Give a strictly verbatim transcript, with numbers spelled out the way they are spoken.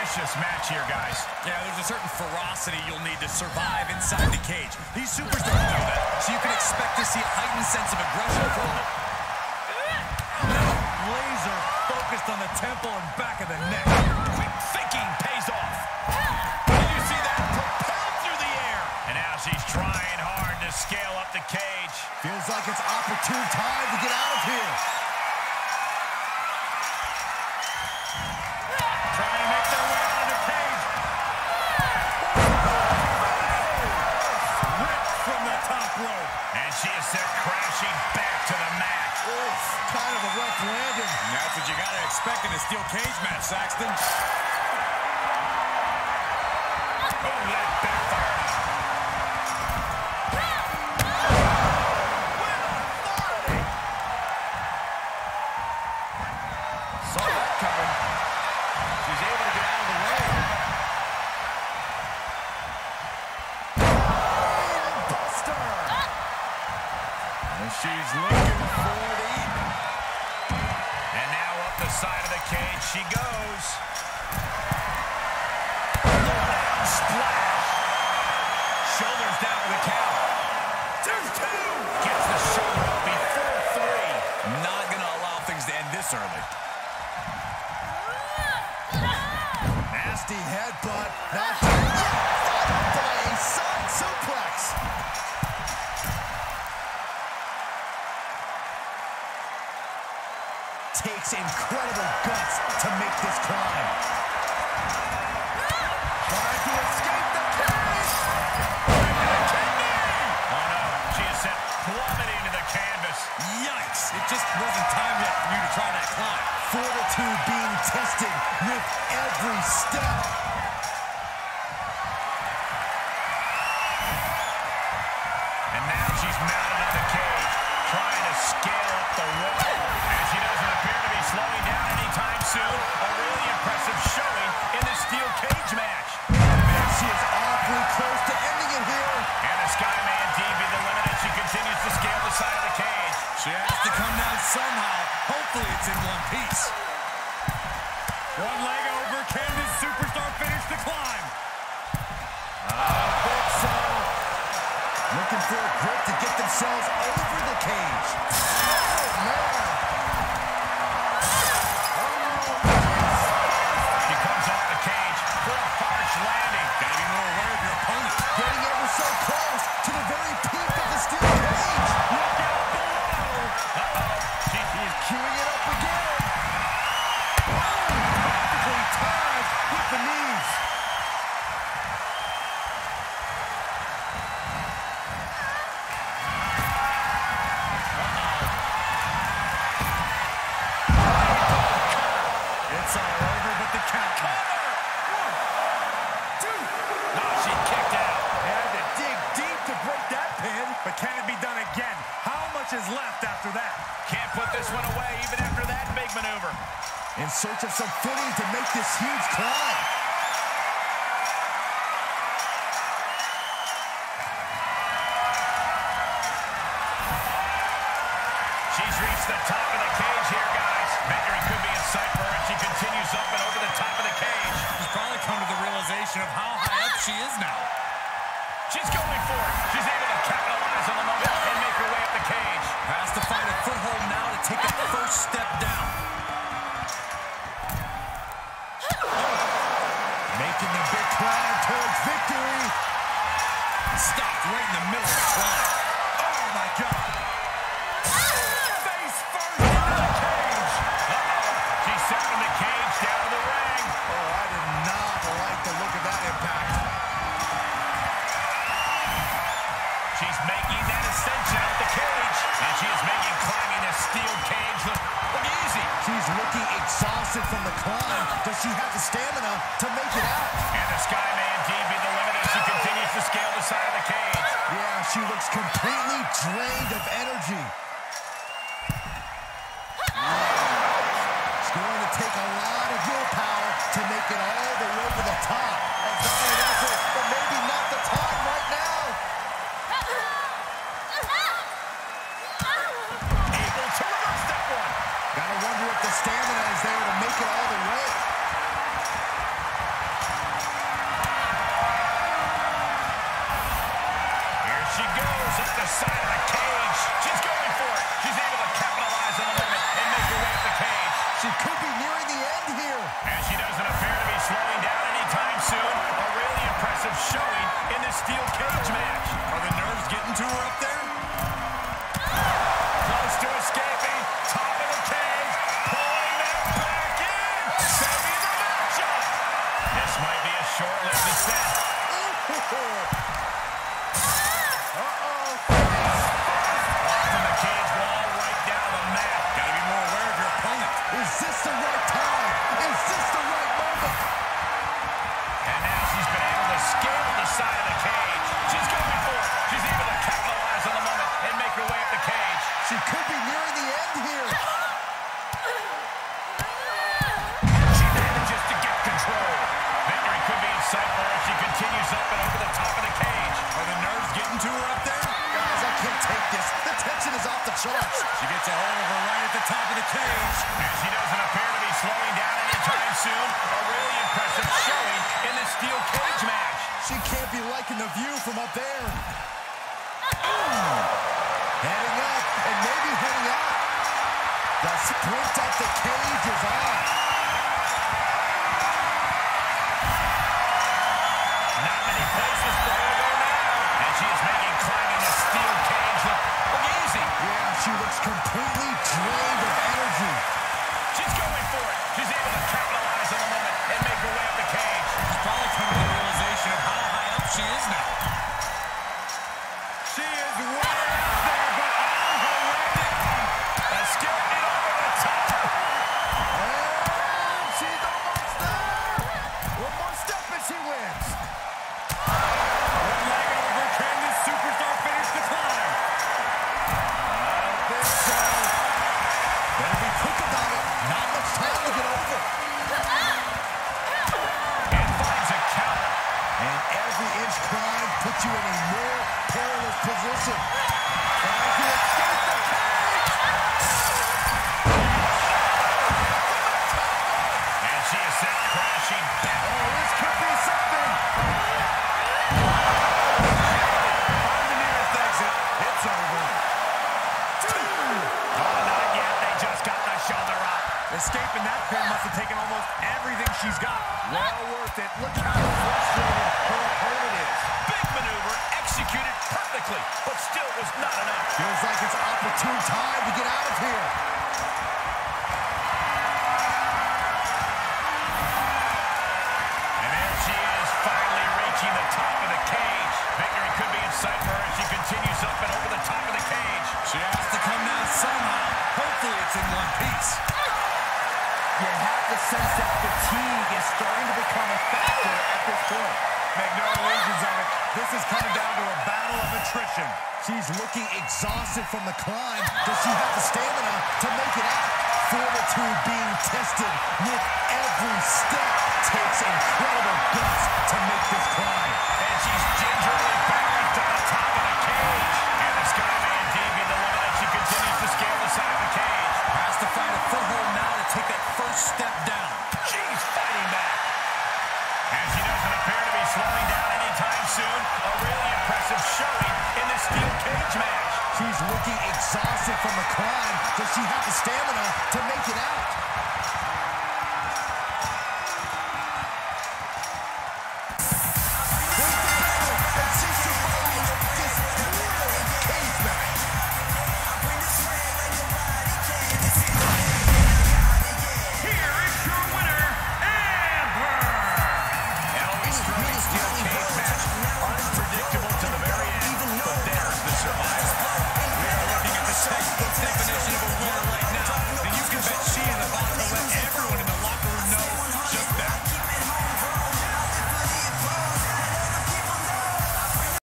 vicious match here, guys. Yeah, there's a certain ferocity you'll need to survive inside the cage. These superstars know that, so you can expect to see a heightened sense of aggression from them. Laser focused on the temple and back of the neck. Quick thinking pays off. Did you see that? Propelled through the air. And now she's trying hard to scale up the cage. Feels like it's opportune time to get out of here. Trying to make their way out of the cage. Ripped from the top rope. And she is sent crashing back to the mat. Oof, kind of a rough landing. And that's what you got to expect in a steel cage match, Saxton. Oh, that backfired. Saw that coming. She's able to get out of the way. Buster. And she's looking for the... And now up the side of the cage she goes. Splash. Shoulders down to the count. Two, two. Gets the shoulder up before three. Not going to allow things to end this early. Nasty headbutt. Not followed by a side suplex. Takes incredible guts to make this climb. Trying to escape the cage. Oh no, she is sent plummeting to the canvas. Yikes! It just wasn't time yet for you to try that climb. Fortitude being tested with every step. And now she's mounted on the cage, trying to scale up the wall. And she doesn't appear to be slowing down anytime soon. A really impressive showing in the steel cage match. And she is awfully close to ending it here. And the Skyman D be the limit as she continues to scale the side of the cage. She has to come down somehow. Hopefully it's in one piece. One leg over. Can this superstar finish the climb? I think so. Looking for a grip to get themselves over the cage. Oh, man. She comes off the cage for a harsh landing. Gotta be more aware of your opponent. Getting ever so close to the very peak of the steel cage. Look out below. Uh-oh. She is Queuing it up again. Practically tied with the knees. It's all over, but the count. Cover! One, two. Oh, she kicked out. They had to dig deep to break that pin, but can it be done again? How much is left after that? Can't put this one away even after that big maneuver. In search of some footing to make this huge climb. She's reached the top of the cage here, guys. Victory could be in sight for her as she continues up and over the top of the cage. She's probably come to the realization of how high up she is now. She's going for it. She's able to capitalize on the moment and make her way up the cage. Has to find a foothold now to take that first step down. Making the big climb towards victory. Stopped right in the middle of the climb. Oh, my God. Face first into the cage. Uh-oh. She's sending the cage down to the ring. Oh, I did not like the look of that impact. She's making that ascension up the cage. And she is making climbing this steel cage look, look easy. She's looking exhausted from the climb. Does she have the stamina to make it out? And the Skyman D be the limit as she continues to scale the side of the cage. Yeah, she looks completely drained of energy. It's going to take a lot of willpower to make it all the way to the top. A valiant effort, but maybe not the time right now. Able to reverse that one. Gotta wonder if the stamina is there to make it all the way. She could be nearing the end here. She manages to get control. Victory could be in sight for her as she continues up and over the top of the cage. Are the nerves getting to her up there? Guys, I can't take this. The tension is off the charts. She gets a hold of her right at the top of the cage. And she doesn't appear to be slowing down anytime soon. A really impressive showing in the steel cage match. She can't be liking the view from up there. Ooh. Heading up and maybe heading out. The sprint up the cage is on. Not many places for her to go now. And she is making climbing the steel cage look, look easy. Yeah, she looks completely drained of energy. She's going for it. She's able to capitalize on the moment and make her way up the cage. She's probably coming to the realization of how high up she is now. She is way up there, but on her way down. Escaping over the top. And she's almost there. One more step and she wins. One leg over. Can this superstar finish the climb? I don't think so. Better be quick about it. Not much time to get over. And finds a counter. And every inch climb puts you in a more perilous position. Trying to escape the cage. And she is sent crashing down. Oh, this could be something. Find the nearest exit. It's over. Oh, not yet. They just got the shoulder up. Escaping that pin must have taken almost everything she's got. Well worth it. Look how frustrated her opponent is. Big maneuver executed perfectly, but still was not enough. Feels like it's opportune time to get out of here. And there she is, finally reaching the top of the cage. Victory could be in sight for her as she continues up and over the top of the cage. She has to come down somehow. Hopefully it's in one piece. You have the sense that fatigue is starting to become a factor at this point. Make no illusions of it. This is coming down to a battle of attrition. She's looking exhausted from the climb. Does she have the stamina to make it out? Fortitude being tested with every step. Takes incredible guts to make this climb. And she's gingerly balanced on the top of the cage. And the Skyman deep in the limit as she continues to scale the side of the cage. Has to find a foothold now to take that first step down. She's fighting back. And she doesn't appear to be slowing down anytime soon. A really impressive showing in the steel cage match. She's looking exhausted from the climb. Does she have the stamina to make it out?